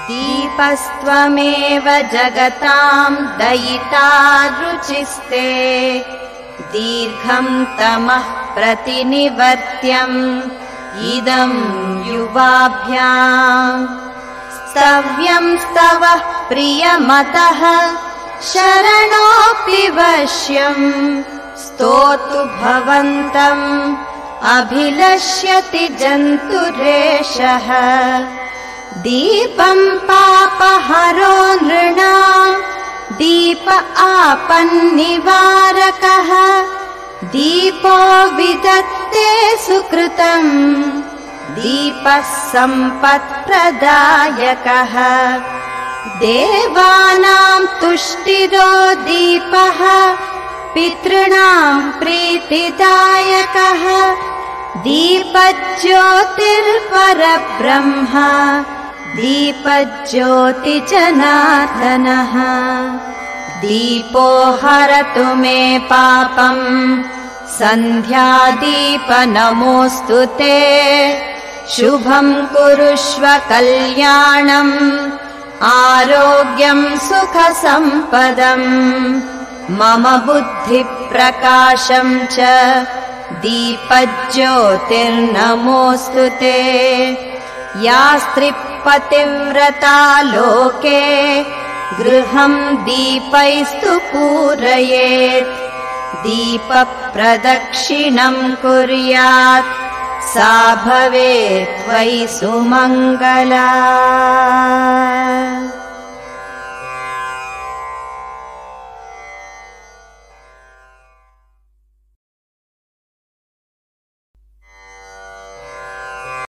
दीपस्त्वमेव जगतां दयिता रुचिस्ते दीर्घं तमः प्रतिनिवर्त्यम् इदं युवाभ्याम् स्तव्यं स्तवः प्रियमतः शरणोऽपि वश्यम् स्तोतु भवन्तम् अभिलष्यति जन्तुरेषः दीपं पापहरो नृणाम् दीप आपन्निवारकः दीपो विदत्ते सुकृतम् दीपः सम्पत्प्रदायकः देवानां तुष्टिरो दीपः पितॄणां प्रीतिदायकः दीपज्योतिर्परब्रह्म दीपज्योतिजनार्दनः दीपो हरतु मे पापम् सन्ध्यादीप नमोऽस्तु ते शुभं कुरुष्व कल्याणम् आरोग्यं सुखसम्पदम् मम बुद्धिप्रकाशं च दीपज्योतिर्नमोऽस्तु ते या स्त्रीपतिव्रता लोके गृहं दीपैस्तु पूरयेत् दीपप्रदक्षिणं कुर्यात् सा भवेत् वै सुमङ्गला।